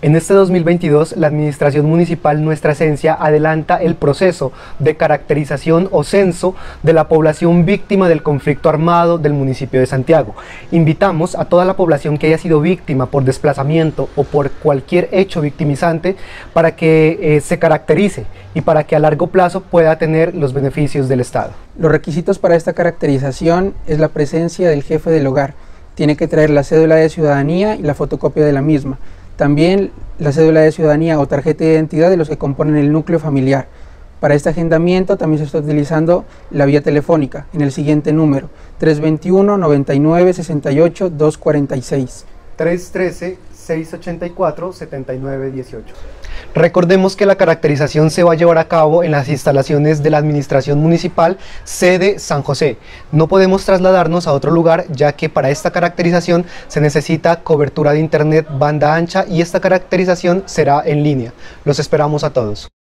En este 2022, la Administración Municipal Nuestra Esencia adelanta el proceso de caracterización o censo de la población víctima del conflicto armado del municipio de Santiago. Invitamos a toda la población que haya sido víctima por desplazamiento o por cualquier hecho victimizante para que se caracterice y para que a largo plazo pueda tener los beneficios del Estado. Los requisitos para esta caracterización es la presencia del jefe del hogar. Tiene que traer la cédula de ciudadanía y la fotocopia de la misma. También la cédula de ciudadanía o tarjeta de identidad de los que componen el núcleo familiar. Para este agendamiento también se está utilizando la vía telefónica en el siguiente número: 321-99-68-246. 313-684-7918. Recordemos que la caracterización se va a llevar a cabo en las instalaciones de la Administración Municipal, sede San José. No podemos trasladarnos a otro lugar, ya que para esta caracterización se necesita cobertura de internet banda ancha y esta caracterización será en línea. Los esperamos a todos.